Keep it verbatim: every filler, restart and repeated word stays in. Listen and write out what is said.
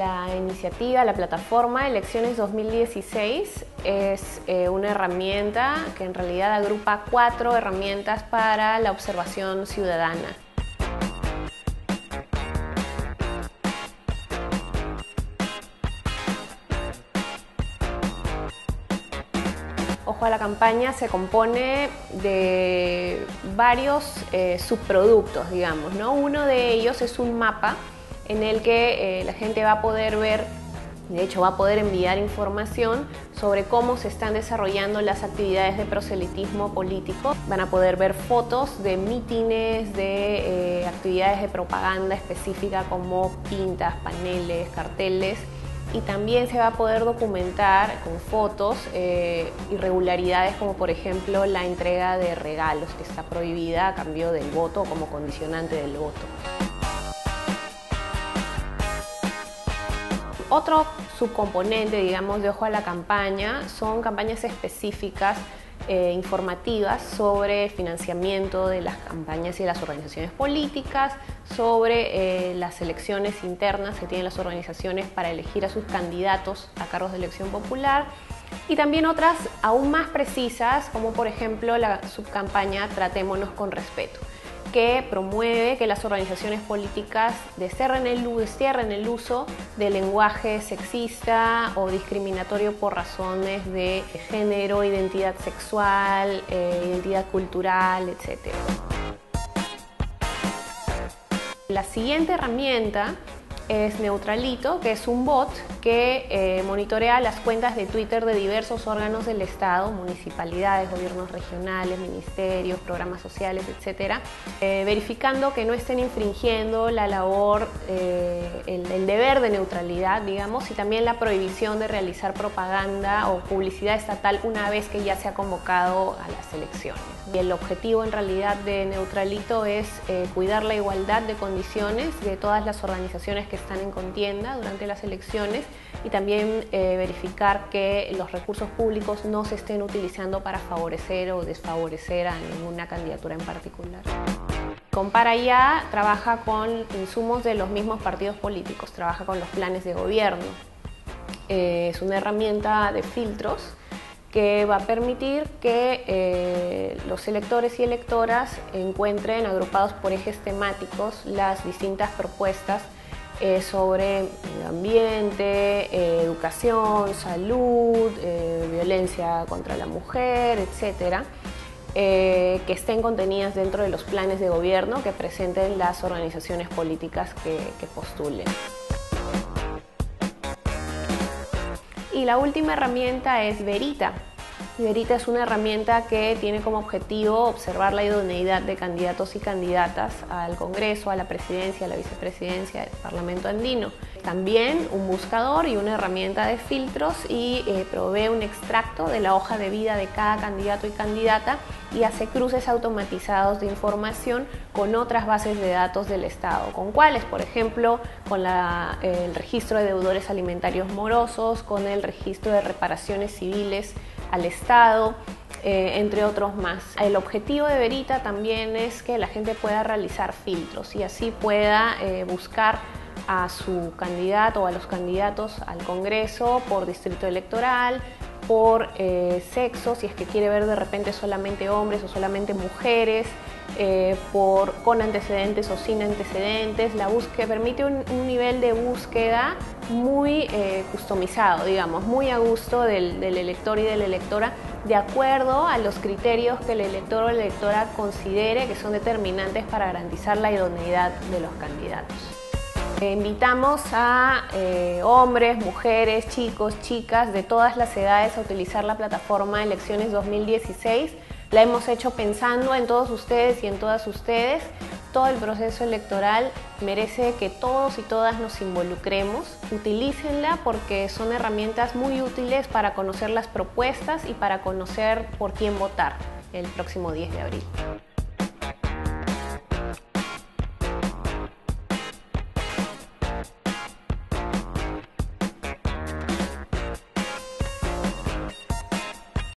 La iniciativa, la plataforma Elecciones dos mil dieciséis es eh, una herramienta que en realidad agrupa cuatro herramientas para la observación ciudadana. Ojo a la Campaña se compone de varios eh, subproductos, digamos, ¿no? Uno de ellos es un mapa en el que eh, la gente va a poder ver, de hecho va a poder enviar información sobre cómo se están desarrollando las actividades de proselitismo político. Van a poder ver fotos de mítines, de eh, actividades de propaganda específica como pintas, paneles, carteles. Y también se va a poder documentar con fotos eh, irregularidades como por ejemplo la entrega de regalos que está prohibida a cambio del voto o como condicionante del voto. Otro subcomponente, digamos, de Ojo a la Campaña son campañas específicas eh, informativas sobre el financiamiento de las campañas y de las organizaciones políticas, sobre eh, las elecciones internas que tienen las organizaciones para elegir a sus candidatos a cargos de elección popular, y también otras aún más precisas, como por ejemplo la subcampaña Tratémonos con Respeto, que promueve que las organizaciones políticas destierren el, destierren el uso del lenguaje sexista o discriminatorio por razones de género, identidad sexual, eh, identidad cultural, etcétera. La siguiente herramienta es Neutralito, que es un bot que eh, monitorea las cuentas de Twitter de diversos órganos del Estado, municipalidades, gobiernos regionales, ministerios, programas sociales, etcétera, eh, verificando que no estén infringiendo la labor, eh, el, el deber de neutralidad, digamos, y también la prohibición de realizar propaganda o publicidad estatal una vez que ya se ha convocado a las elecciones. Y el objetivo en realidad de Neutralito es eh, cuidar la igualdad de condiciones de todas las organizaciones que están en contienda durante las elecciones y también eh, verificar que los recursos públicos no se estén utilizando para favorecer o desfavorecer a ninguna candidatura en particular. Compara Ya trabaja con insumos de los mismos partidos políticos, trabaja con los planes de gobierno. Eh, es una herramienta de filtros que va a permitir que eh, los electores y electoras encuentren agrupados por ejes temáticos las distintas propuestas Eh, sobre medio ambiente, eh, educación, salud, eh, violencia contra la mujer, etcétera, eh, que estén contenidas dentro de los planes de gobierno que presenten las organizaciones políticas que, que postulen. Y la última herramienta es Verita. Verita es una herramienta que tiene como objetivo observar la idoneidad de candidatos y candidatas al Congreso, a la presidencia, a la vicepresidencia del Parlamento andino. También un buscador y una herramienta de filtros y eh, provee un extracto de la hoja de vida de cada candidato y candidata y hace cruces automatizados de información con otras bases de datos del Estado. ¿Con cuáles? Por ejemplo, con la, eh, el registro de deudores alimentarios morosos, con el registro de reparaciones civiles al Estado, eh, entre otros más. El objetivo de Verita también es que la gente pueda realizar filtros y así pueda eh, buscar a su candidato o a los candidatos al Congreso por distrito electoral, por eh, sexo, si es que quiere ver de repente solamente hombres o solamente mujeres, eh, por, con antecedentes o sin antecedentes. La búsqueda permite un, un nivel de búsqueda muy eh, customizado, digamos, muy a gusto del, del elector y de la electora, de acuerdo a los criterios que el elector o la electora considere que son determinantes para garantizar la idoneidad de los candidatos. Eh, invitamos a eh, hombres, mujeres, chicos, chicas de todas las edades a utilizar la plataforma Elecciones dos mil dieciséis. La hemos hecho pensando en todos ustedes y en todas ustedes. Todo el proceso electoral merece que todos y todas nos involucremos. Utilícenla porque son herramientas muy útiles para conocer las propuestas y para conocer por quién votar el próximo diez de abril.